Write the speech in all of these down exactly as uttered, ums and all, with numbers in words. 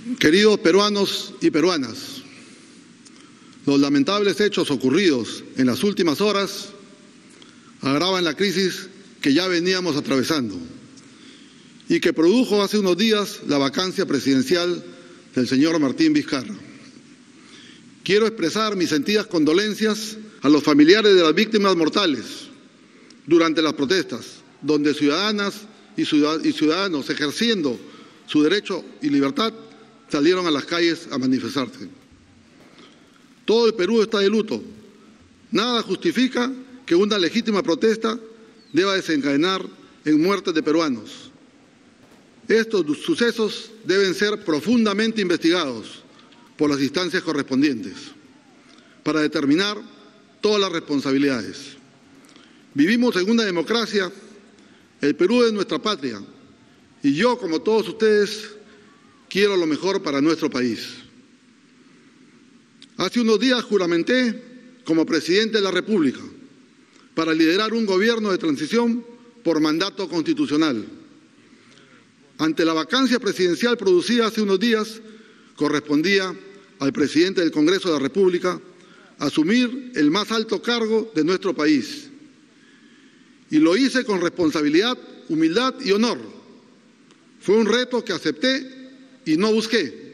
Queridos peruanos y peruanas, los lamentables hechos ocurridos en las últimas horas agravan la crisis que ya veníamos atravesando y que produjo hace unos días la vacancia presidencial del señor Martín Vizcarra. Quiero expresar mis sentidas condolencias a los familiares de las víctimas mortales durante las protestas, donde ciudadanas y ciudadanos ejerciendo su derecho y libertad salieron a las calles a manifestarse. Todo el Perú está de luto. Nada justifica que una legítima protesta deba desencadenar en muertes de peruanos. Estos sucesos deben ser profundamente investigados por las instancias correspondientes para determinar todas las responsabilidades. Vivimos en una democracia, el Perú es nuestra patria y yo, como todos ustedes, quiero lo mejor para nuestro país. Hace unos días juramenté como presidente de la República para liderar un gobierno de transición por mandato constitucional. Ante la vacancia presidencial producida hace unos días, correspondía al presidente del Congreso de la República asumir el más alto cargo de nuestro país. Y lo hice con responsabilidad, humildad y honor. Fue un reto que acepté y no busqué.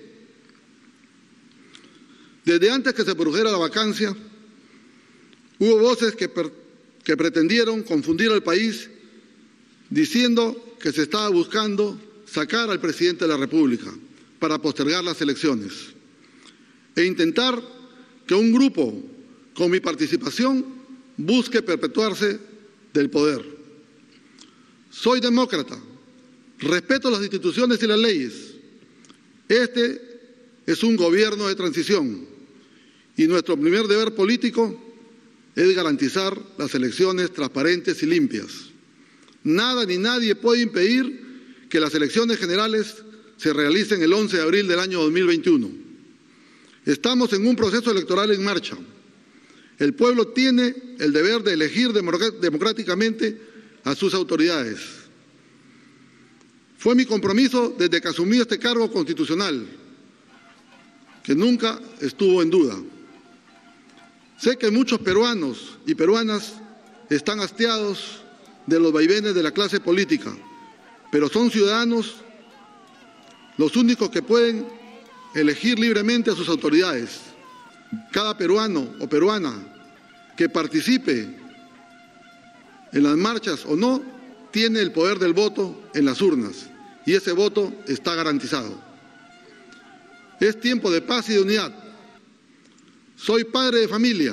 Desde antes que se produjera la vacancia, hubo voces que, per, que pretendieron confundir al país diciendo que se estaba buscando sacar al presidente de la República para postergar las elecciones e intentar que un grupo con mi participación busque perpetuarse del poder. Soy demócrata, respeto las instituciones y las leyes. Este es un gobierno de transición y nuestro primer deber político es garantizar las elecciones transparentes y limpias. Nada ni nadie puede impedir que las elecciones generales se realicen el once de abril del año dos mil veintiuno. Estamos en un proceso electoral en marcha. El pueblo tiene el deber de elegir democráticamente a sus autoridades. Fue mi compromiso desde que asumí este cargo constitucional, que nunca estuvo en duda. Sé que muchos peruanos y peruanas están hastiados de los vaivenes de la clase política, pero son ciudadanos los únicos que pueden elegir libremente a sus autoridades. Cada peruano o peruana que participe en las marchas o no, tiene el poder del voto en las urnas y ese voto está garantizado. Es tiempo de paz y de unidad. Soy padre de familia.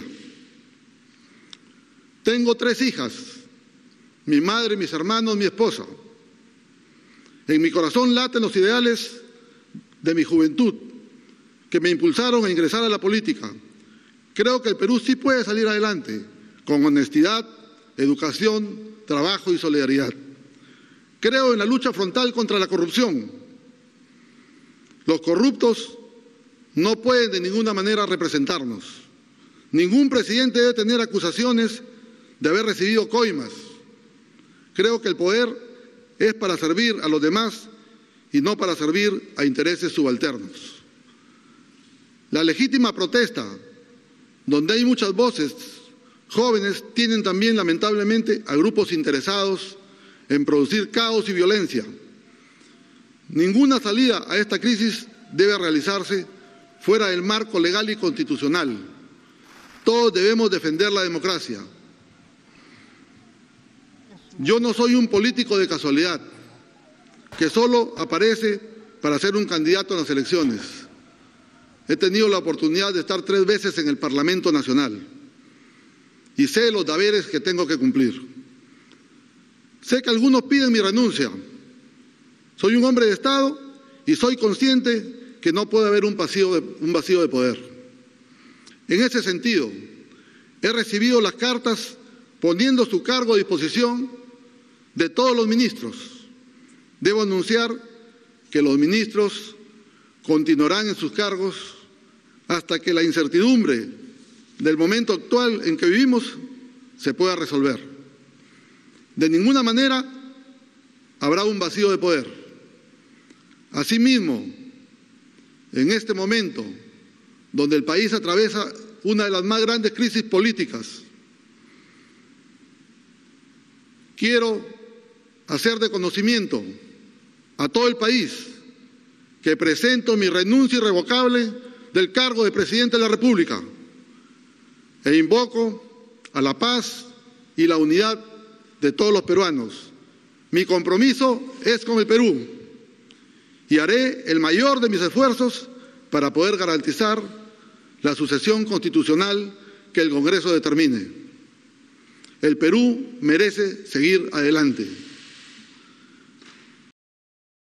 Tengo tres hijas, mi madre, mis hermanos, mi esposa. En mi corazón laten los ideales de mi juventud que me impulsaron a ingresar a la política. Creo que el Perú sí puede salir adelante con honestidad, educación, trabajo y solidaridad. Creo en la lucha frontal contra la corrupción. Los corruptos no pueden de ninguna manera representarnos. Ningún presidente debe tener acusaciones de haber recibido coimas. Creo que el poder es para servir a los demás y no para servir a intereses subalternos. La legítima protesta, donde hay muchas voces jóvenes, tienen también lamentablemente a grupos interesados en producir caos y violencia. Ninguna salida a esta crisis debe realizarse fuera del marco legal y constitucional. Todos debemos defender la democracia. Yo no soy un político de casualidad, que solo aparece para ser un candidato en las elecciones. He tenido la oportunidad de estar tres veces en el Parlamento Nacional y sé los deberes que tengo que cumplir. Sé que algunos piden mi renuncia. Soy un hombre de Estado y soy consciente que no puede haber un vacío de, un vacío de poder. En ese sentido, he recibido las cartas poniendo su cargo a disposición de todos los ministros. Debo anunciar que los ministros continuarán en sus cargos hasta que la incertidumbre del momento actual en que vivimos se pueda resolver. De ninguna manera habrá un vacío de poder. Asimismo, en este momento, donde el país atraviesa una de las más grandes crisis políticas, quiero hacer de conocimiento a todo el país que presento mi renuncia irrevocable del cargo de Presidente de la República e invoco a la paz y la unidad de todos los peruanos. Mi compromiso es con el Perú y haré el mayor de mis esfuerzos para poder garantizar la sucesión constitucional que el Congreso determine. El Perú merece seguir adelante.